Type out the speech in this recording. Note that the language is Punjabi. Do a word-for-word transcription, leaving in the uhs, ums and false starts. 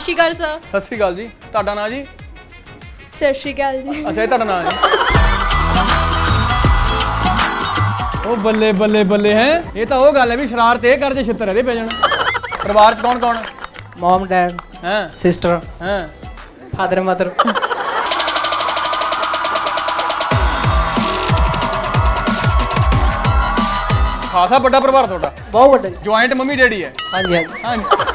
ਸ਼੍ਰੀ ਅਕਾਲ ਸਰ। ਸਤਿ ਸ਼੍ਰੀ ਅਕਾਲ ਜੀ। ਤੁਹਾਡਾ ਨਾਂ ਜੀ? ਸਤਿ ਸ਼੍ਰੀ ਅਕਾਲ ਜੀ। ਅੱਛਾ ਇਹ ਤੁਹਾਡਾ ਨਾਂ ਜੀ। ਉਹ ਬੱਲੇ ਬੱਲੇ ਬੱਲੇ ਹੈ। ਇਹ ਤਾਂ ਉਹ ਗੱਲ ਹੈ ਵੀ ਸ਼ਰਾਰਤ ਇਹ ਕਰਦੇ ਛਿੱਤਰ ਇਹਦੇ ਪੈ ਜਾਣਾ। ਪਰਿਵਾਰ ਚ ਕੌਣ ਕੌਣ? ਮਮ ਡੈਡ ਹਾਂ ਸਿਸਟਰ ਹਾਂ ਫਾਦਰ ਮਦਰ। ਖਾਸਾ ਵੱਡਾ ਪਰਿਵਾਰ ਤੁਹਾਡਾ। ਬਹੁਤ ਵੱਡਾ। ਜੁਆਇੰਟ ਮੰਮੀ ਡੈਡੀ ਹੈ? ਹਾਂਜੀ ਹਾਂਜੀ।